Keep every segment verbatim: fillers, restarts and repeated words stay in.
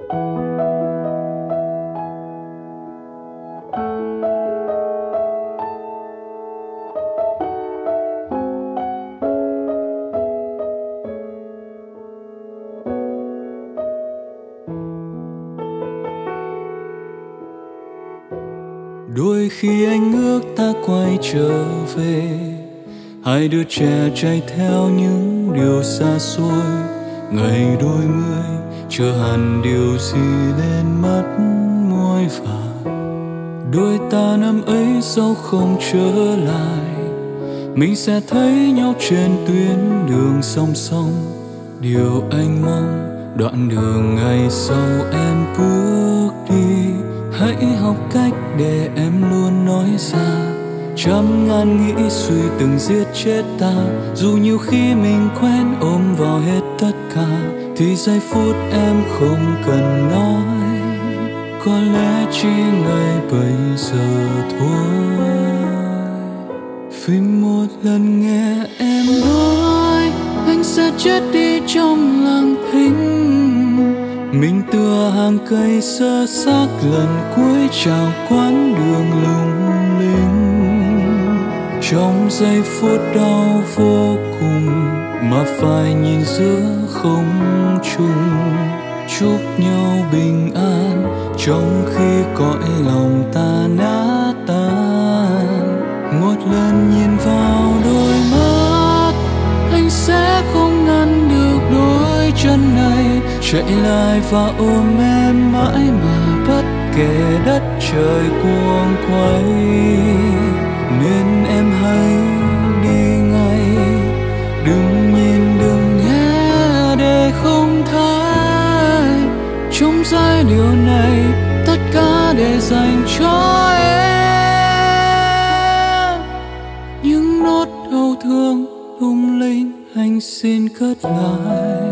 Đôi khi anh ước ta quay trở về, hai đứa trẻ chạy theo những điều xa xôi. Ngày đôi mươi chưa hẳn điều gì lên mất môi vàng. Đôi ta năm ấy dẫu không trở lại, mình sẽ thấy nhau trên tuyến đường song song. Điều anh mong đoạn đường ngày sau em bước đi, hãy học cách để em luôn nói ra. Trăm ngàn nghĩ suy từng giết chết ta, dù nhiều khi mình quen ôm vào hết tất cả, thì giây phút em không cần nói, có lẽ chỉ ngày bây giờ thôi. Vì một lần nghe em nói anh sẽ chết đi trong lặng thinh, mình tựa hàng cây sơ xác lần cuối chào quãng đường lung linh. Trong giây phút đau vô cùng mà phải nhìn giữa không trung, chúc nhau bình an trong khi cõi lòng ta nát tan. Một lần nhìn vào đôi mắt, anh sẽ không ngăn được đôi chân này chạy lại và ôm em mãi mà bất kể đất trời cuồng quay. Nên em hãy đi ngay, đừng nhìn đừng nghe để không thấy. Trong giai điệu này tất cả để dành cho em, những nốt đau thương lung linh anh xin cất lại.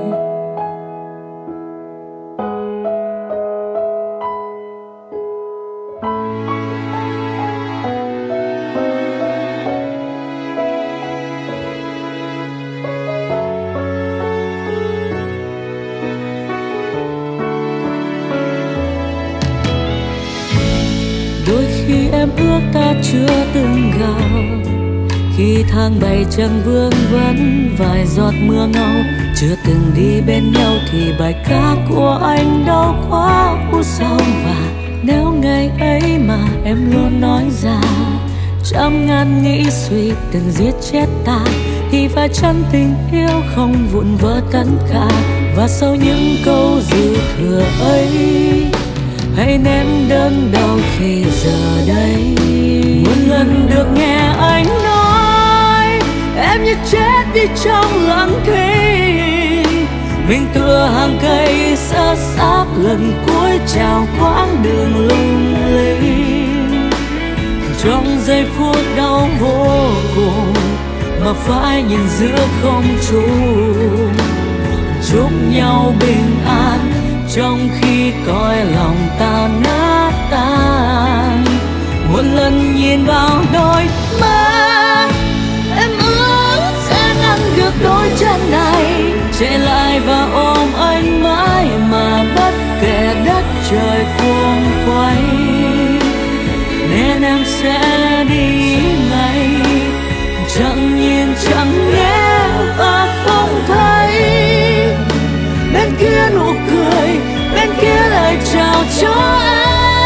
Em ước ta chưa từng gặp, khi tháng bảy chẳng vương vấn vài giọt mưa ngâu. Chưa từng đi bên nhau thì bài ca của anh đâu quá u sầu. Và nếu ngày ấy mà em luôn nói ra, trăm ngàn nghĩ suy từng giết chết ta, thì phải chăng tình yêu không vụn vỡ tất cả. Và sau những câu dư thừa ấy, hãy ném đơn đau khi giờ đây. Một lần được nghe anh nói em như chết đi trong lặng thinh, mình tựa hàng cây sơ xác lần cuối chào quãng đường lung linh. Trong giây phút đau vô cùng mà phải nhìn giữa không trung, chúc nhau bình an trong khi cõi lòng ta nát tan. Một lần nhìn vào đôi mắt, em ước sẽ ngăn được đôi chân này chạy lại và ôm anh mãi mà bất kể đất trời cuồng quay. Nên em sẽ đi ngay, chẳng nhìn chẳng nghe và không thấy. Bên kia nụ cười, bên kia lời chào cho em.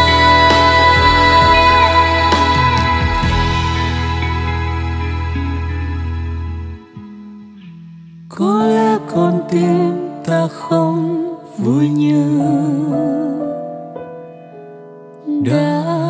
Có lẽ con tim ta không vui như đã